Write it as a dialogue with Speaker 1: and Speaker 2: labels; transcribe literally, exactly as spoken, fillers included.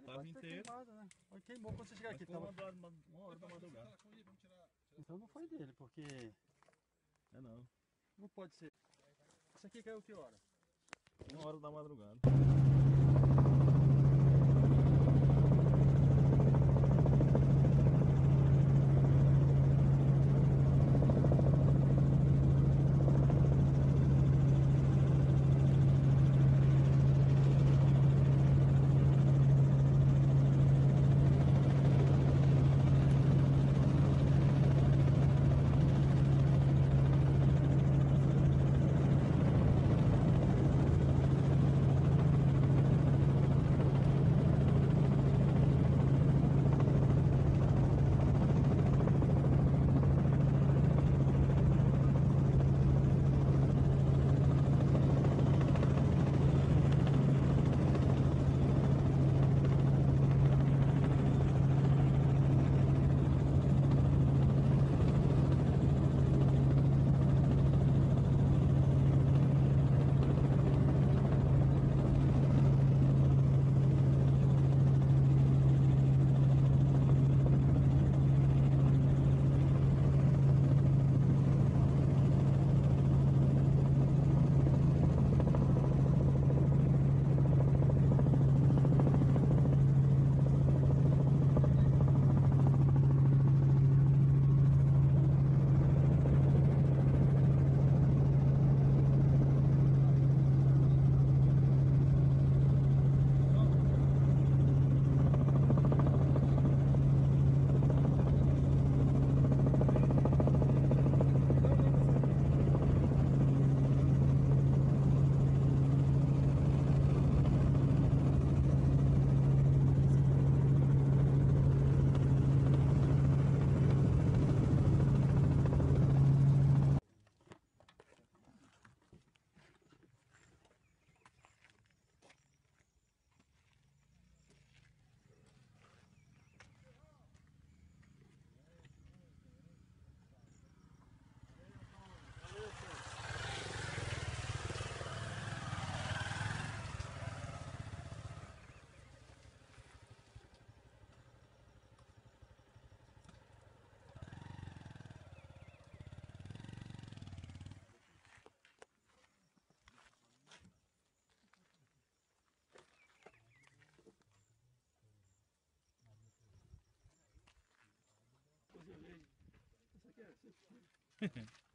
Speaker 1: ele
Speaker 2: Tava
Speaker 1: pode ter
Speaker 2: inteiro.
Speaker 1: queimado, né? Mas queimou quando você chegar aqui.
Speaker 2: Foi
Speaker 1: Tava...
Speaker 2: uma, hora- uma, uma hora da madrugada.
Speaker 1: Então não foi dele, porque
Speaker 2: É não.
Speaker 1: não pode ser. Isso aqui caiu que hora?
Speaker 2: Uma hora da madrugada.
Speaker 1: Isso aqui é...